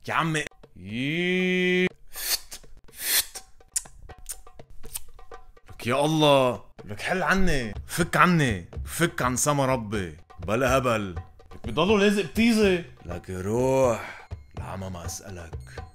يا عمي لك يا الله، لك حل عني، فك عني، فك عن سما ربي، بلا هبل، لك بضلوا لازق بتيزي، لك روح لعمى ما اسألك.